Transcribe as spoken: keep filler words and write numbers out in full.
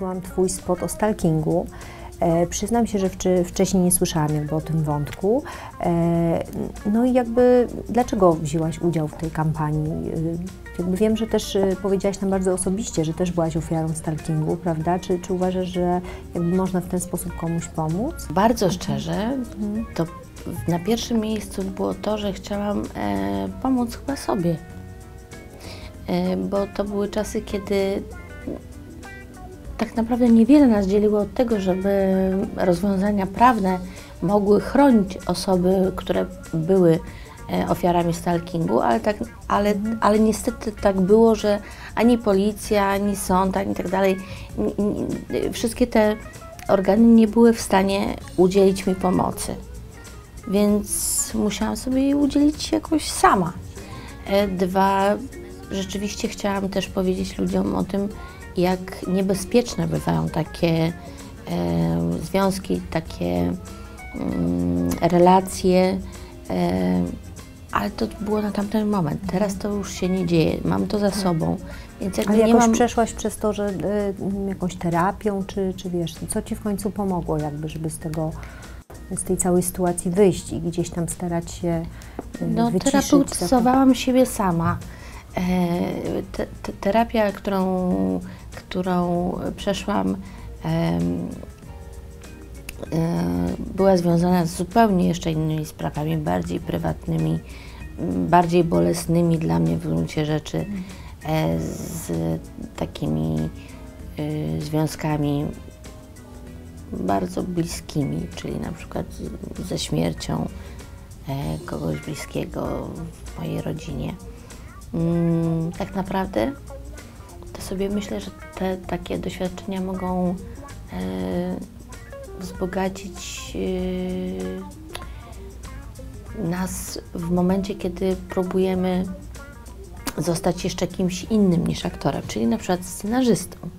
zobaczyłam Twój spot o stalkingu. E, przyznam się, że wczy, wcześniej nie słyszałam jakby o tym wątku. E, no i jakby dlaczego wzięłaś udział w tej kampanii? E, jakby wiem, że też e, powiedziałaś nam bardzo osobiście, że też byłaś ofiarą stalkingu, prawda? Czy, czy uważasz, że jakby można w ten sposób komuś pomóc? Bardzo szczerze, mhm. to na pierwszym miejscu było to, że chciałam e, pomóc chyba sobie. E, bo to były czasy, kiedy tak naprawdę niewiele nas dzieliło od tego, żeby rozwiązania prawne mogły chronić osoby, które były ofiarami stalkingu, ale, tak, ale, ale niestety tak było, że ani policja, ani sąd, ani tak dalej, wszystkie te organy nie były w stanie udzielić mi pomocy. Więc musiałam sobie jej udzielić jakoś sama. Dwa, rzeczywiście chciałam też powiedzieć ludziom o tym, jak niebezpieczne bywają takie e, związki, takie e, relacje, e, ale to było na tamten moment. Teraz to już się nie dzieje, mam to za sobą. Więc jakby Ale nie jakoś mam... przeszłaś przez to, że y, jakąś terapią, czy, czy wiesz, co Ci w końcu pomogło jakby, żeby z tego, z tej całej sytuacji wyjść i gdzieś tam starać się y, No, wyciszyć? terapeutyzowałam siebie sama. E, te, te, terapia, którą, którą przeszłam, e, e, była związana z zupełnie jeszcze innymi sprawami, bardziej prywatnymi, bardziej bolesnymi dla mnie w gruncie rzeczy, e, z takimi e, związkami bardzo bliskimi, czyli na przykład ze śmiercią e, kogoś bliskiego w mojej rodzinie. Mm, tak naprawdę to sobie myślę, że te takie doświadczenia mogą e, wzbogacić e, nas w momencie, kiedy próbujemy zostać jeszcze kimś innym niż aktorem, czyli na przykład scenarzystą.